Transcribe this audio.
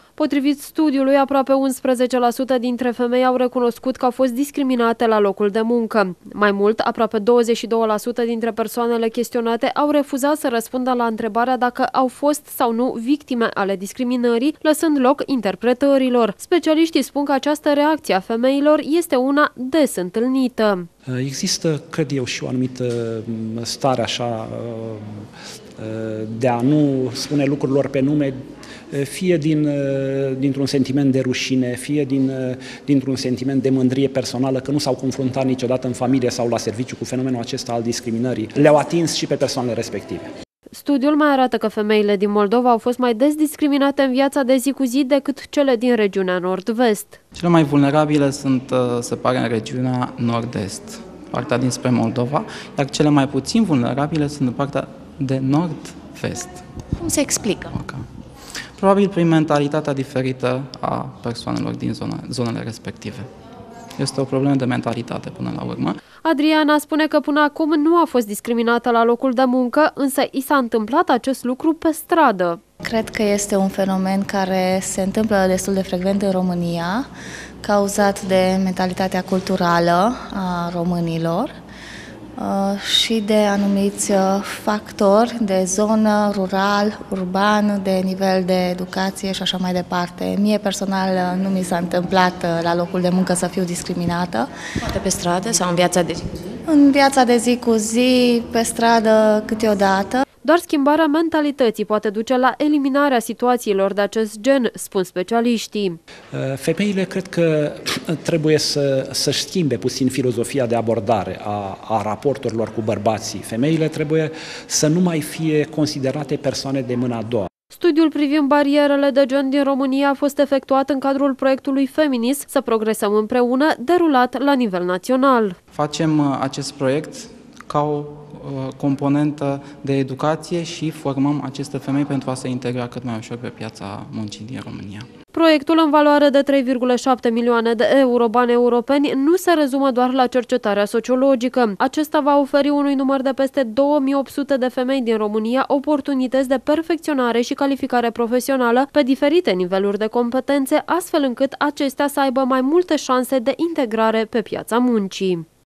Potrivit studiului, aproape 11% dintre femei au recunoscut că au fost discriminate la locul de muncă. Mai mult, aproape 22% dintre persoanele chestionate au refuzat să răspundă la întrebarea dacă au fost sau nu victime ale discriminării, lăsând loc interpretărilor. Specialiștii spun că această reacție a femeilor este una des întâlnită. Există, cred eu, și o anumită stare așa de a nu spune lucrurilor pe nume, fie dintr-un sentiment de rușine, fie dintr-un sentiment de mândrie personală, că nu s-au confruntat niciodată în familie sau la serviciu cu fenomenul acesta al discriminării. Le-au atins și pe persoanele respective. Studiul mai arată că femeile din Moldova au fost mai des discriminate în viața de zi cu zi decât cele din regiunea nord-vest. Cele mai vulnerabile sunt, se pare, în regiunea nord-est, partea dinspre Moldova, iar cele mai puțin vulnerabile sunt în partea de nord-vest. Cum se explică? Okay. Probabil prin mentalitatea diferită a persoanelor din zonele respective. Este o problemă de mentalitate până la urmă. Adriana spune că până acum nu a fost discriminată la locul de muncă, însă i s-a întâmplat acest lucru pe stradă. Cred că este un fenomen care se întâmplă destul de frecvent în România, cauzat de mentalitatea culturală a românilor și de anumiți factori de zonă, rural, urban, de nivel de educație și așa mai departe. Mie personal nu mi s-a întâmplat la locul de muncă să fiu discriminată. Poate pe stradă sau în viața de zi cu zi? În viața de zi cu zi, pe stradă câteodată. Doar schimbarea mentalității poate duce la eliminarea situațiilor de acest gen, spun specialiștii. Femeile cred că trebuie să-și schimbe puțin filozofia de abordare a raporturilor cu bărbații. Femeile trebuie să nu mai fie considerate persoane de mâna a doua. Studiul privind barierele de gen din România a fost efectuat în cadrul proiectului Feminis, Să progresăm împreună, derulat la nivel național. Facem acest proiect ca o componentă de educație și formăm aceste femei pentru a se integra cât mai ușor pe piața muncii din România. Proiectul, în valoare de 3,7 milioane de euro bani europeni, nu se rezumă doar la cercetarea sociologică. Acesta va oferi unui număr de peste 2800 de femei din România oportunități de perfecționare și calificare profesională pe diferite niveluri de competențe, astfel încât acestea să aibă mai multe șanse de integrare pe piața muncii.